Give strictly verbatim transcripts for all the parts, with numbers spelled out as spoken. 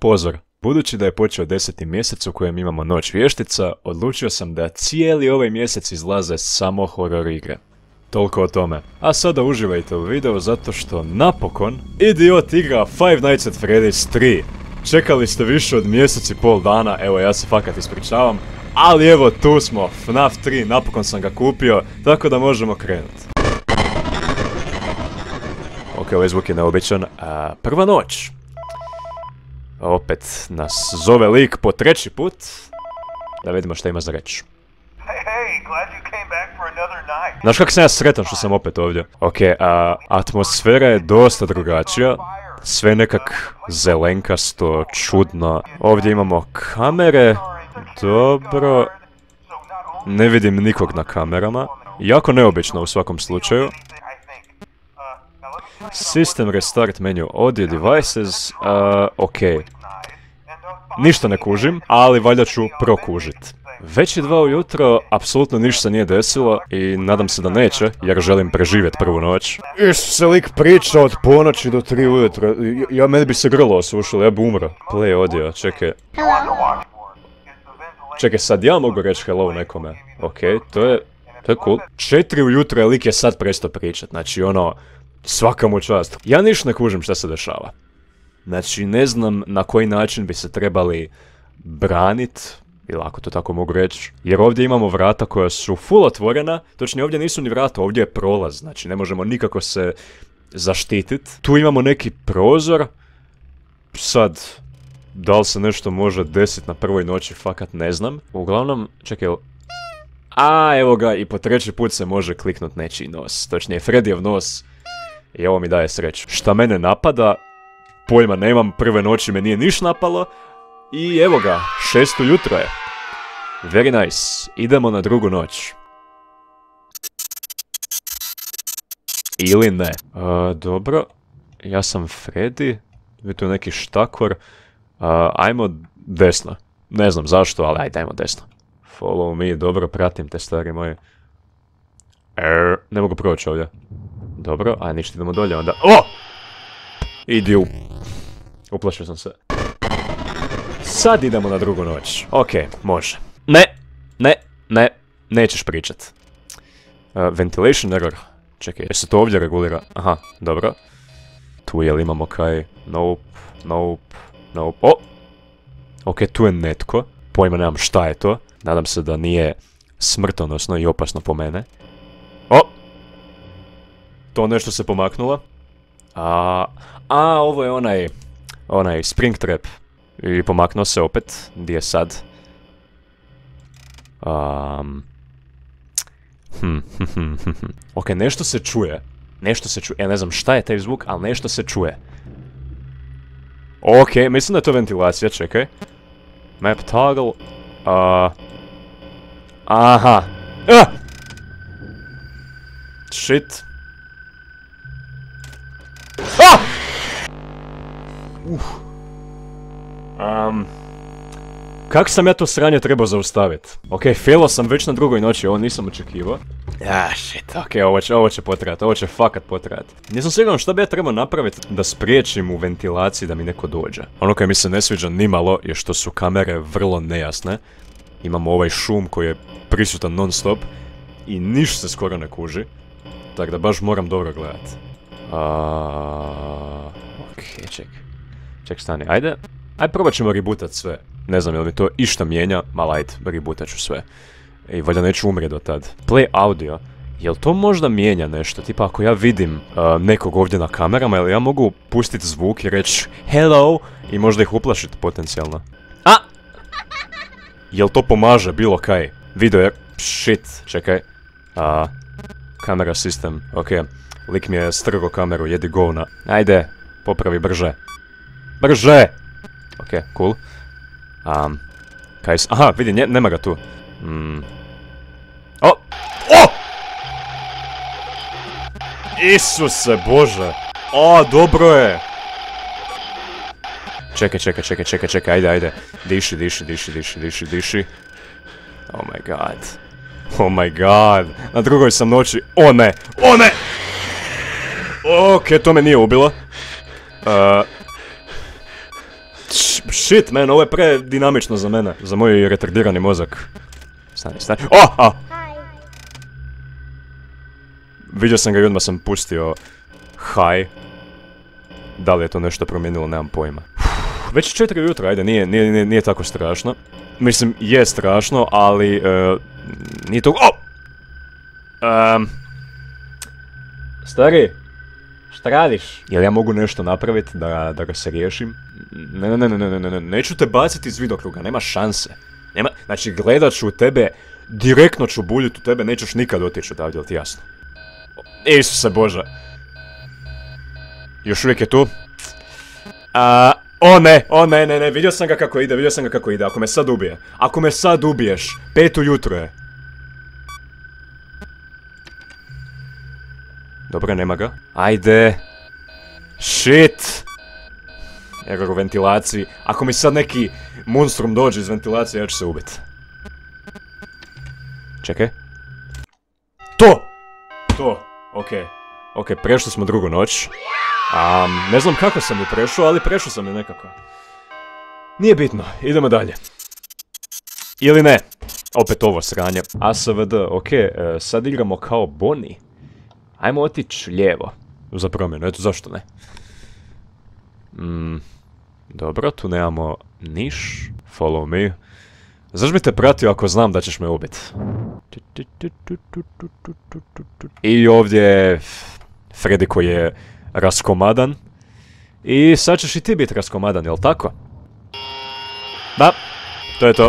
Pozor, budući da je počeo deseti mjesec u kojem imamo Noć vještica, odlučio sam da cijeli ovaj mjesec izlaze samo horor igre. Toliko o tome. A sada uživajte u videu zato što napokon Idiot igra Five Nights at Freddy's tri. Čekali ste više od mjesec i pol dana, evo ja se fakat ispričavam, ali evo tu smo, F NAF tri, napokon sam ga kupio, tako da možemo krenuti. Ok, ovaj zvuk je neobičan. A, prva noć. Opet nas zove lik po treći put. Da vidimo šta ima za reći. Znaš kak sam ja sretan što sam opet ovdje. Ok, a, atmosfera je dosta drugačija. Sve nekak zelenkasto, čudno. Ovdje imamo kamere. Dobro. Ne vidim nikog na kamerama. Jako neobično u svakom slučaju. System restart menu audio devices. Uh, ok. Ništa ne kužim, ali valjda ću prokužit. Već je dva ujutro, apsolutno ništa se nije desilo i nadam se da neće, jer želim preživjeti prvu noć. Išto se lik priča od ponoći do tri ujutro, ja meni bi se grlo osušilo, ja bi umro. Play audio, čekaj. Čekaj, sad ja mogu reći hello nekome. Ok, to je, to je cool. Četiri ujutro je lik je sad prestao pričat, znači ono, svaka mu čast. Ja ništa ne kužim šta se dešava. Znači, ne znam na koji način bi se trebali branit, ili ako to tako mogu reći, jer ovdje imamo vrata koja su full otvorena, točnije ovdje nisu ni vrata, ovdje je prolaz, znači ne možemo nikako se zaštitit. Tu imamo neki prozor, sad, da li se nešto može desiti na prvoj noći, fakat ne znam. Uglavnom, čekaj, a evo ga, i po treći put se može kliknut nečiji nos, točnije Freddyjev nos, i ovo mi daje sreću. Šta mene napada, pojma nemam, prve noći me nije niš napalo, i evo ga, šest ujutro je. Very nice. Idemo na drugu noć. Ili ne. Uh, dobro. Ja sam Freddy. Vi tu neki štakor. Uh, ajmo desno. Ne znam zašto, ali ajde, ajmo desno. Follow me, dobro, pratim te stari moji. Er, ne mogu proći ovdje. Dobro, a ništa, idemo dolje onda. O! Idi u... Uplašio sam se. Sad idemo na drugu noć. Ok, može. Ne, ne, ne, nećeš pričat. Uh, ventilation error. Čekaj, jer se to ovdje regulira? Aha, dobro. Tu jel imamo kaj? Nope, nope, nope. O! Ok, tu je netko. Pojma nemam šta je to. Nadam se da nije smrtonosno i opasno po mene. O! To nešto se pomaknulo. A, a ovo je onaj... Onaj Springtrap. I pomaknuo se opet. Gdje je sad? Um, hm, hm, hm, hm. Ok, nešto se čuje. Nešto se čuje. Ja ne znam šta je taj zvuk, ali nešto se čuje. Ok, mislim da je to ventilacija, čekaj. Map toggle. Uh, aha. Ah! Shit. Ah! Uh. Um, kak sam ja to sranje trebao zaustaviti? Ok, failo sam već na drugoj noći, ovo nisam očekivao. Ah, shit, ok, ovo će, ovo će potrajati, ovo će fakat potrajati. Nisam siguran šta bi ja trebao napraviti da spriječim u ventilaciji da mi neko dođe. Ono koje mi se ne sviđa nimalo je što su kamere vrlo nejasne. Imamo ovaj šum koji je prisutan non stop i niš se skoro ne kuži. Tako da baš moram dobro gledati. Uh, ok, ček. Ček, stani, ajde. Ajde, probat ćemo rebootat sve. Ne znam, jel mi to išta mijenja, mal ajde, rebootat ću sve. I valjda neću umrijet do tad. Play audio. Jel to možda mijenja nešto? Tipa ako ja vidim uh, nekog ovdje na kamerama, jel ja mogu pustiti zvuk i reći hello i možda ih uplašiti potencijalno? A! Jel to pomaže bilo kaj? Video je... Shit, čekaj. Uh, kamera system, ok. Lik mi je strgo kameru, jedi govna. Ajde, popravi brže. Brže! Ok, cool. Um, kaj s... Aha, vidi, nje, nema ga tu. Mm. O! O! Isuse Bože! O, dobro je! Čekaj, čekaj, čekaj, čekaj, čekaj, ajde, ajde. Diši, diši, diši, diši, diši, diši. Oh my god. Oh my god. Na drugoj sam noći. O ne! O ne! Ok, to me nije ubilo. Uh, shit, man, ovo je predinamično za mene. Za moj retardirani mozak. Stani, stani. Oh, a! Vidio sam ga i odmah sam pustio high. Da li je to nešto promijenilo, nemam pojma. Već je četiri ujutro, ajde, nije, nije, nije, nije tako strašno. Mislim, je strašno, ali... Uh, nije to... Oh! Um, stari, šta radiš? Jel ja mogu nešto napraviti da, da ga se riješim? Ne, ne, ne, ne, ne, ne, ne, neću te baciti iz vidokruga, nema šanse. Nema, znači, gledat ću u tebe, direktno ću buljiti u tebe, nećeš nikad otići odavdje, jel ti jasno? Isuse Bože. Još uvijek je tu. A, o ne, o ne, ne, ne, vidio sam ga kako ide, vidio sam ga kako ide, ako me sad ubije. Ako me sad ubiješ, pet ujutro je. Dobro, nema ga. Ajde. Shit. Error u ventilaciji. Ako mi sad neki monstrum dođe iz ventilacije, ja ću se ubiti. Čekaj. To! To, okej. Okay. Okej, okay, prešli smo drugu noć. Um, ne znam kako sam ju prešao, ali prešao sam ju nekako. Nije bitno, idemo dalje. Ili ne. Opet ovo sranje. A S V D, okej, okay, uh, sad igramo kao Bonnie. Ajmo otići lijevo. Za promjenu, eto zašto ne. Mm, dobro, tu nemamo niš. Follow me. Zašto bi te pratio ako znam da ćeš me ubiti? I ovdje je Freddy koji je raskomadan. I sad ćeš i ti biti raskomadan, jel tako? Da, to je to.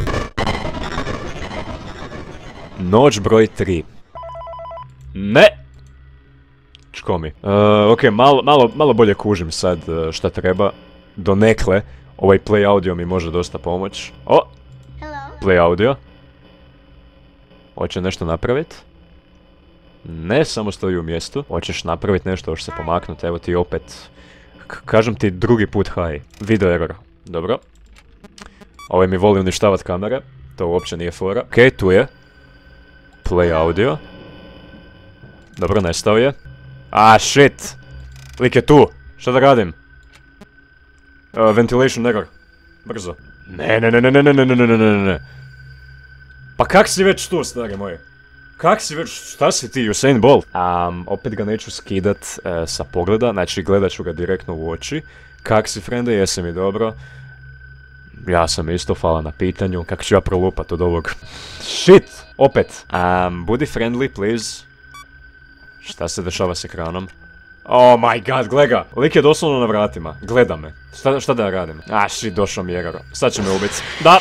Noć broj tri. Ne! Čko mi. Uh, ok, malo, malo, malo bolje kužim sad uh, šta treba. Donekle. Ovaj play audio mi može dosta pomoć. O! Play audio. Hoće nešto napraviti? Ne, samo stoji u mjestu. Hoćeš napraviti nešto, hoćeš se pomaknuti. Evo ti opet. K kažem ti drugi put high. Video error. Dobro. Ovaj mi voli uništavati kamere. To uopće nije fora. Ok, tu je. Play audio. Dobro, nestao je. Ah, shit! Lik je tu! Šta da radim? Uh, ventilation error. Brzo. Ne, ne, ne, ne, ne, ne, ne, ne, ne, ne, ne. Pa kak si već tu, stari moj? Kak si već, šta si ti, Usain Bolt? Um, opet ga neću skidat uh, sa pogleda, znači gledat ću ga direktno u oči. Kak si, frende, jesi mi dobro? Ja sam isto, hvala na pitanju, kako ću ja prolupat od ovog? Shit! Opet. Um, budi friendly, please. Šta se dešava s ekranom? Oh my god, gleda ga! Lik je doslovno na vratima, gleda me. Šta, šta da ja radim? Ah, shit, došao mi error. Sad će me ubiti. Da!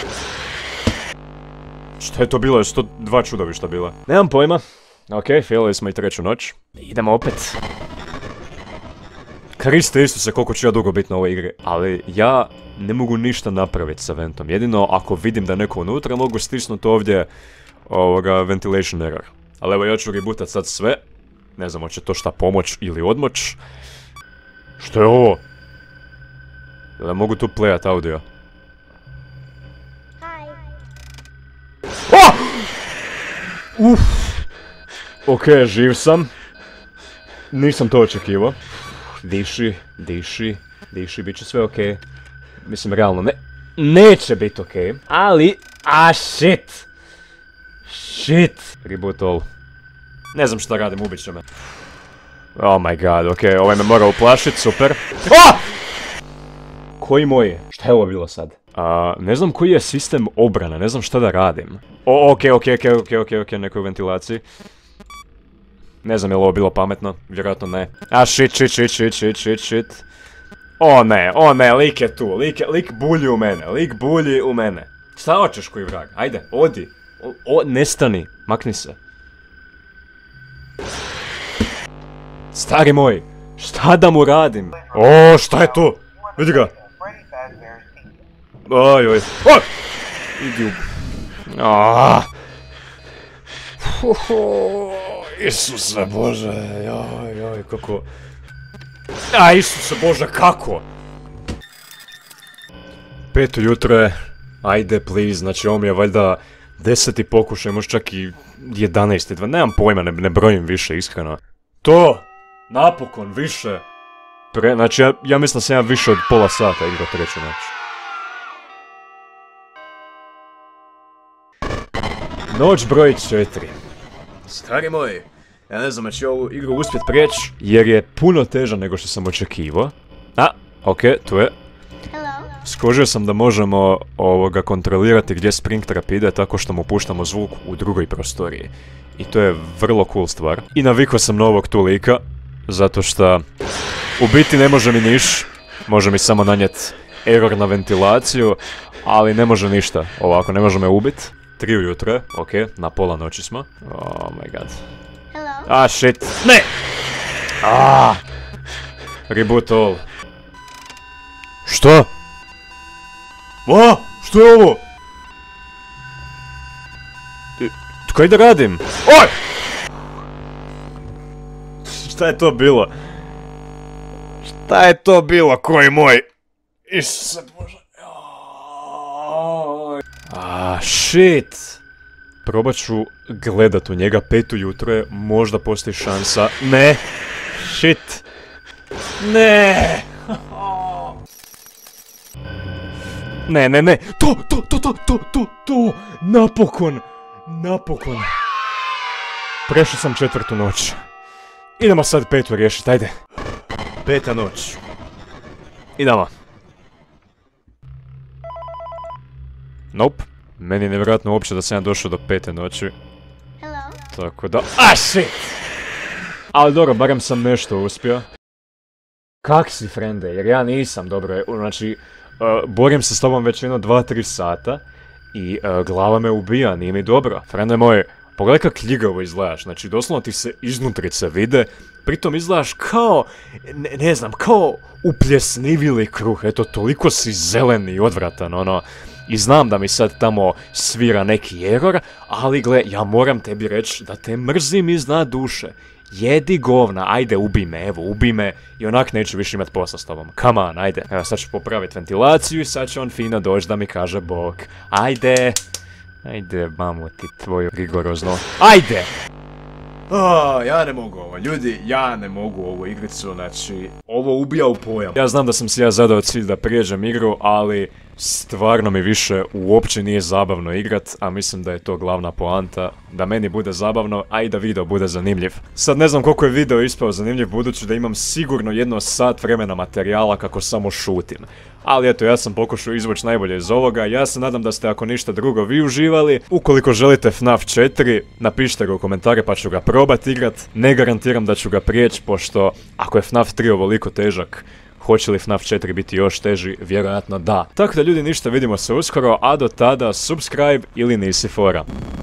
Šta je to bilo? Je sto dva čudovišta bila? Nemam pojma. Ok, failili smo i treću noć. Idemo opet. Kriste Isuse, koliko ću ja dugo biti na ovoj igri. Ali ja ne mogu ništa napraviti sa ventom. Jedino ako vidim da je neko unutra, mogu stisnuti ovdje ovoga ventilation error. Ali evo ja ću rebootat sad sve. Ne znam, hoće to šta pomoć ili odmoć. Što je ovo? Jel ja mogu tu playat audio? Oh! Uff! Ok, živ sam. Nisam to očekivao. Diši, diši, diši, bit će sve ok. Mislim, realno, ne... Neće biti ok. Ali... A, shit! Shit! Reboot all. Ne znam šta radim, ubit će me. Oh my god, ok, ovaj me mora uplašit, super. Oh! Koji moji? Šta je ovo bilo sad? Uh, ne znam koji je sistem obrane, ne znam šta da radim. O, ok, ok, ok, ok, ok, ok, nekoj ventilaciji. Ne znam je li ovo bilo pametno, vjerojatno ne. A, shit, shit, shit, shit, shit, shit, shit. O ne, o ne, lik je tu, lik, lik bulji u mene, lik bulji u mene. Šta hoćeš koji vrag? Ajde, odi. O, o, nestani, makni se. Stari moj, šta da mu radim? O, šta je to? Vidi ga. Oj, oj. O! Idi u... Aaaa. Isuse Bože, joj, joj, kako... A, Isuse Bože, kako? Pet ujutro je, ajde, please, znači ovo mi je valjda deseti pokušaj, možda čak i jedanaesti, dva, nemam pojma, ne, ne brojim više, iskreno. To! Napokon, više! Pre, znači, ja, ja mislim da sam ja više od pola sata igrao treću noć. Noć broj četiri. Stari moj, ja ne znam, će ovu igru uspjet prijeći, jer je puno teža nego što sam očekivao. A, okej, okay, tu je. Skožio sam da možemo ovoga kontrolirati gdje Springtrap ide tako što mu puštamo zvuk u drugoj prostoriji. I to je vrlo cool stvar. I navikao sam novog tu lika, zato što u biti ne može mi niš, može mi samo nanijeti error na ventilaciju, ali ne može ništa, ovako, ne može me ubit. Tri ujutro, okej, okay, na pola noći smo. Oh my god. Ah, shit. Ne! Ah! Reboot all. Što? O, što je ovo? Kaj da radim? Oj! Šta je to bilo? Šta je to bilo, koji moj? Isuse Bože. Ah, shit. Probat ću gledat u njega, pet ujutro je, možda postoji šansa. Ne! Shit! Ne! Ne, ne, ne! To, to, to, to, to, to, to! Napokon! Napokon! Prešao sam četvrtu noć. Idemo sad petu riješiti, ajde. Peta noć. Idemo. Nope. Meni je nevjerojatno uopće da sam ja došao do pete noći. Tako da... Ah, shit! Ali dobro, barem sam nešto uspio. Kak si, frende? Jer ja nisam dobro, znači... Uh, borim se s tobom već jedno dva tri sata i uh, glava me ubija, nije mi dobro. Frende moj, pogledaj kak ljigavo izgledaš, znači doslovno ti se iznutrice vide, pritom izgledaš kao, ne, ne znam, kao upljesnivili kruh, eto toliko si zeleni i odvratan, ono. I znam da mi sad tamo svira neki error, ali gle, ja moram tebi reći da te mrzim iznad duše. Jedi govna, ajde ubij me, evo ubij me i onak neću više imat posla s tobom. Come on, ajde. Evo sad ću popraviti ventilaciju i sad će on fino doći da mi kaže bok. Ajde. Ajde, mamu ti tvoju rigorozno. Ajde! Oh, ja ne mogu ovo, ljudi, ja ne mogu ovu igricu, znači, ovo ubija u pojam. Ja znam da sam si ja zadao cilj da prijeđem igru, ali stvarno mi više uopće nije zabavno igrat, a mislim da je to glavna poanta, da meni bude zabavno, a i da video bude zanimljiv. Sad ne znam koliko je video ispao zanimljiv, budući da imam sigurno jedno sat vremena materijala kako samo šutim. Ali eto, ja sam pokušao izvući najbolje iz ovoga, ja se nadam da ste ako ništa drugo vi uživali. Ukoliko želite F NAF četiri, napišite ga u komentare pa ću ga probat igrat. Ne garantiram da ću ga prijeći, pošto ako je F NAF tri ovoliko težak, hoće li F NAF četiri biti još teži? Vjerojatno da. Tako da ljudi, ništa, vidimo se uskoro, a do tada subscribe ili nisi fora.